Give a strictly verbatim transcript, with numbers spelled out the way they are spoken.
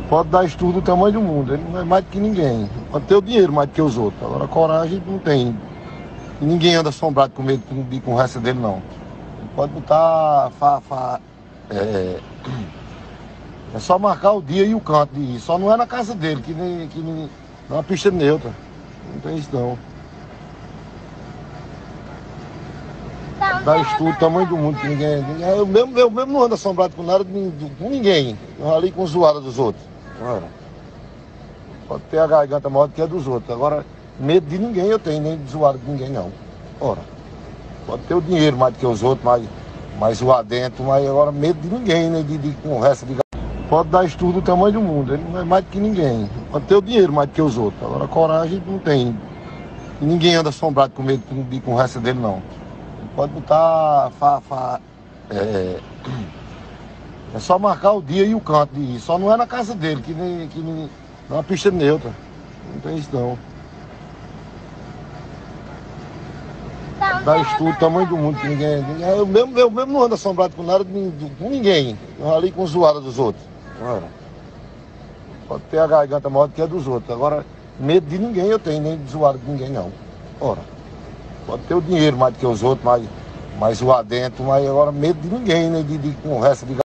Pode dar estudo do tamanho do mundo, ele não é mais do que ninguém. Pode ter o dinheiro mais do que os outros. Agora, coragem não tem. E ninguém anda assombrado com medo de conversa dele, não. Ele pode botar. Fa, fa, é, é só marcar o dia e o canto de ir. Só não é na casa dele, que nem, que nem numa pista neutra. Não tem isso, não. Dá estudo do tamanho do mundo, que ninguém. ninguém eu, mesmo, eu mesmo não ando assombrado com nada, com ninguém. Eu ali com zoada dos outros. Ora, pode ter a garganta maior do que a dos outros. Agora, medo de ninguém eu tenho, nem de zoada de ninguém, não. Ora, pode ter o dinheiro mais do que os outros, mais, mais zoar dentro, mas agora medo de ninguém, nem de, de conversa de. Pode dar estudo do tamanho do mundo, ele não é mais do que ninguém. Pode ter o dinheiro mais do que os outros. Agora, coragem não tem. E ninguém anda assombrado com medo de conversa dele, não. Ele pode botar. Fa, fa, é, é só marcar o dia e o canto de ir. Só não é na casa dele, que nem, que nem numa pista neutra. Não tem isso, não. Dá estudo do tamanho do mundo, que ninguém. ninguém eu, mesmo, eu mesmo não ando assombrado com nada, com ninguém. Eu ali com zoada dos outros. Ora, pode ter a garganta maior do que a dos outros. Agora, medo de ninguém eu tenho, nem de zoada de ninguém, não. Ora, pode ter o dinheiro mais do que os outros, mais, mais zoar dentro, mas agora medo de ninguém, nem de, de conversa de.